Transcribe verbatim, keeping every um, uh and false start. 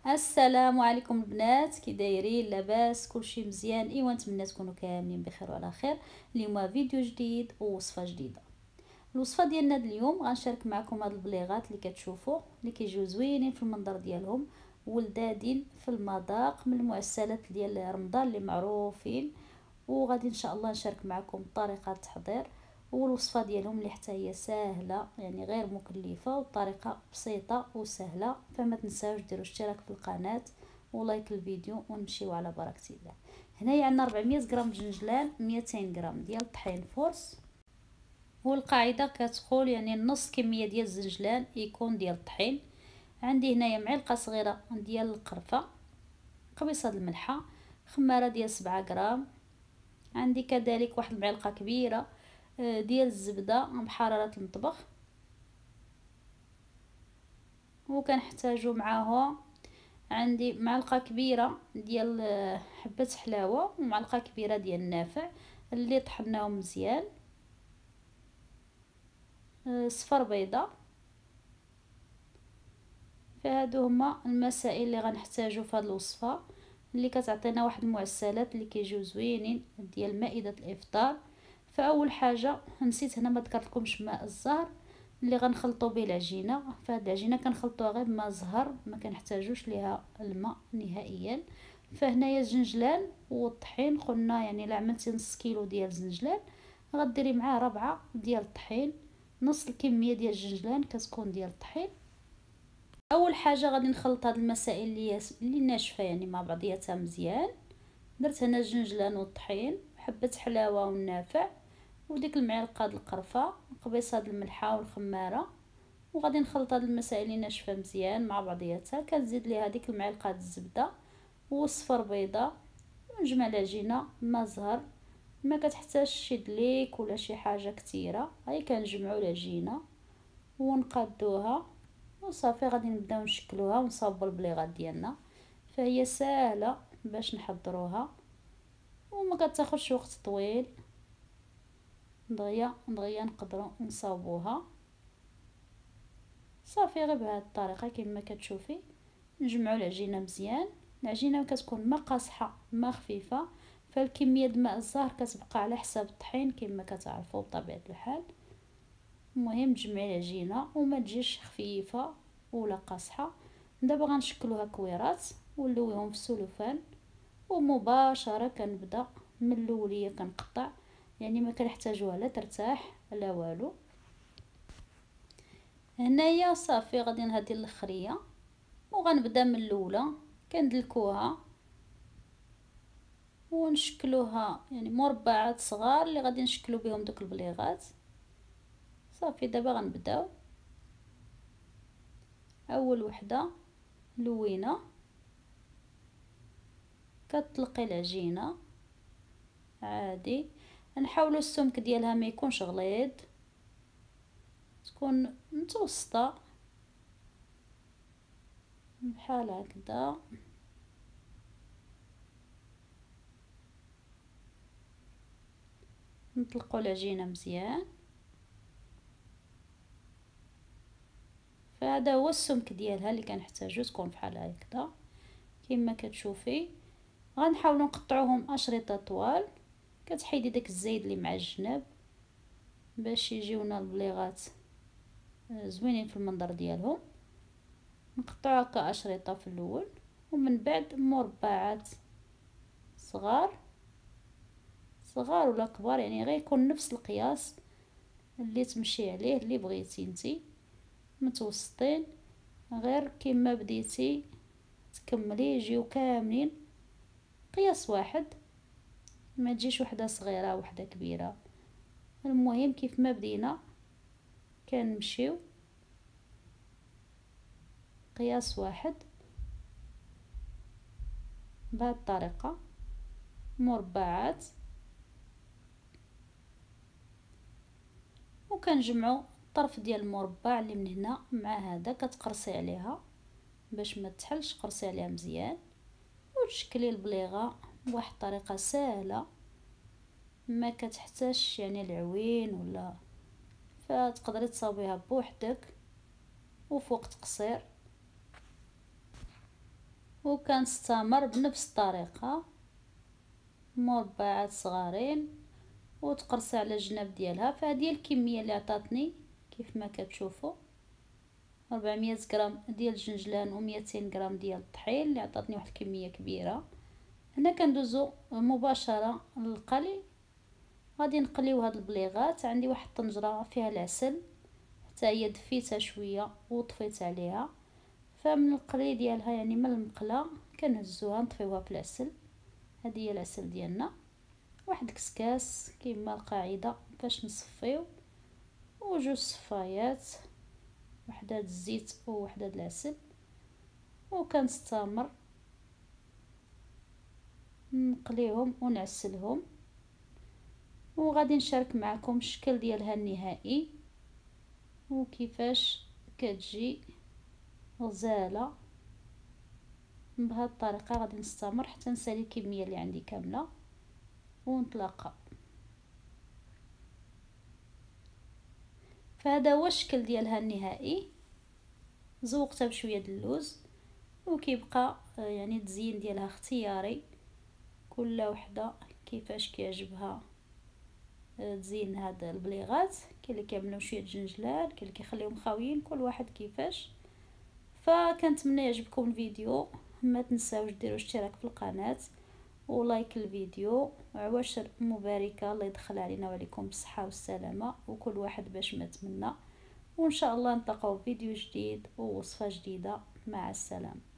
السلام عليكم البنات، كي دايرين؟ لاباس؟ كلشي مزيان؟ ايوا نتمنى تكونوا كاملين بخير وعلى خير. اليوم فيديو جديد ووصفه جديده. الوصفه ديالنا اليوم غنشارك معكم هاد البليغات اللي كتشوفوا اللي كيجيو زوينين في المنظر ديالهم ولذاذين في المذاق، من المعسلات ديال رمضان اللي معروفين. وغادي ان شاء الله نشارك معكم طريقه التحضير والوصفه ديالهم اللي حتى هي سهله، يعني غير مكلفه وطريقه بسيطه وسهله. فما تنساوش ديروا اشتراك في القناه ولايك الفيديو ونمشيو على بركه الله. هنايا عندنا أربعمية غرام دجنجلان، مئتين غرام ديال الطحين فورس. والقاعده كتقول يعني نص كميه ديال الزنجلان يكون ديال الطحين. عندي هنايا معلقه صغيره ديال القرفه، قبيصه الملحه، خماره ديال سبعة غرام. عندي كذلك واحد المعلقه كبيره ديال الزبده بحراره المطبخ، وكنحتاجو معاها عندي معلقه كبيره ديال حبه حلاوه ومعلقه كبيره ديال النافع اللي طحناهم مزيان، صفر بيضه. فهادو هما المسائل اللي غنحتاجو في هذه الوصفه اللي كتعطينا واحد المعسلات اللي كيجيو زوينين ديال مائده الافطار. فاول حاجه نسيت هنا ما ذكرتلكمش ماء الزهر اللي غنخلطوا به العجينه. فهاد العجينه كنخلطوها غير بماء زهر، ما كنحتاجوش ليها الماء نهائيا. فهنايا الزنجلان والطحين قلنا يعني الا عملتي نص كيلو ديال الزنجلان غديري معاه ربعة ديال الطحين، نص الكميه ديال الزنجلان كتكون ديال الطحين. اول حاجه غادي نخلط هاد المسائل اللي اللي ناشفه يعني مع بعضياتها مزيان. درت هنا الجنجلان والطحين، حبه حلاوه والنافع، وديك المعلقه د القرفه، قبيصه د الملحه والخماره. وغادي نخلط هاد المسائل اللي ناشفه مزيان مع بعضياتها. كنزيد ليها ديك المعلقه د الزبده وصفر بيضه، ونجمع العجينه ما زهر، ما كتحتاجش شي دليك ولا شي حاجه كثيره. هاي كنجمعوا العجينه ونقادوها وصافي. غادي نبداو نشكلوها ونصاوبوا البليغات ديالنا. فهي سهله باش نحضروها وما كتاخذش وقت طويل، دغيا دغيا نقدروا نصاوبوها صافي. غير بهذه الطريقه كما كتشوفي نجمعوا العجينه مزيان. العجينه كتكون ما قاصحه ما خفيفه، فالكميه د الماء الزهر كتبقى على حساب الطحين كما كتعرفوا بطبيعه الحال. المهم تجمعي العجينه وما تجيش خفيفه ولا قاصحه. دابا غنشكلوها كويرات ونلويهم في السلوفان، ومباشره كنبدا من الاوليه كنقطع، يعني ما كنحتاجوها لا ترتاح لا والو. هنايا صافي غادي نهدي الاخريه وغنبدا من الاولى. كندلكوها ونشكلوها يعني مربعات صغار اللي غادي نشكلو بهم دوك البليغات. صافي دابا غنبداو. اول وحده لوينا، كتطلقي العجينه عادي. نحاولوا السمك ديالها ما يكونش غليظ، تكون متوسطه بحال هكذا. نطلقوا العجينه مزيان. فهذا هو السمك ديالها اللي كنحتاجو تكون بحال هكذا كما كتشوفي. غنحاولوا نقطعوهم اشرطه طوال، كتحيدي داك الزيد اللي مع الجناب باش يجيونا البليغات زوينين في المنظر ديالهم. نقطعوها كاشرطه في الاول ومن بعد مربعات صغار صغار ولا كبار، يعني غير يكون نفس القياس اللي تمشي عليه اللي بغيتي نتي. متوسطين غير كما بديتي تكملي يجيو كاملين قياس واحد، ما تجيش وحده صغيره وحده كبيره. المهم كيف ما بدينا كنمشيو قياس واحد بهذه الطريقه مربعات، وكنجمعوا الطرف ديال المربع اللي من هنا مع هذا كتقرصي عليها باش ما تحلش. قرصي عليها مزيان وتشكلي البليغه بواحد الطريقه سهله ما كتحتاجش يعني العوين ولا. فتقدري تصاوبيها بوحدك وفي وقت قصير. وكنستمر بنفس الطريقه، مربعات صغارين وتقرصي على الجناب ديالها. فهذه الكميه اللي عطاتني كيف ما كتشوفوا أربعمية غرام ديال الجنجلان و مئتين غرام ديال الطحين اللي عطاتني واحد الكميه كبيره. هنا كندوزو مباشره للقلي. غادي نقليو هاد البليغات. عندي واحد الطنجره فيها العسل حتى هي دفيتها شويه وطفيت عليها. فمن القلي ديالها يعني من المقله كنهزوها نطفيوها في العسل. هذه هي العسل ديالنا، واحد كسكاس كيما القاعده باش نصفيو، وجوج صفايات، وحده د الزيت ووحده د العسل. وكنستمر نقليهم ونعسلهم. وغادي نشارك معكم الشكل ديالها النهائي وكيفاش كتجي غزاله. بهذه الطريقه غادي نستمر حتى نسالي الكميه اللي عندي كامله ونتلاقى. فهذا هو الشكل ديالها النهائي. زوقتها بشويه د اللوز، وكيبقى يعني التزيين ديالها اختياري، كل وحده كيفاش كيعجبها تزين هاد البليغات. كاين اللي كيعملوا شويه الجنجلان، كاين اللي كيخليهم خاويين، كل واحد كيفاش. فكنتمنى يعجبكم الفيديو. ما تنساوش ديروا اشتراك في القناه ولايك الفيديو. عواشر مباركه، الله يدخل علينا وعليكم بالصحه والسلامه وكل واحد باش ما تمنى. وان شاء الله نلتقاو في فيديو جديد ووصفه جديده. مع السلامه.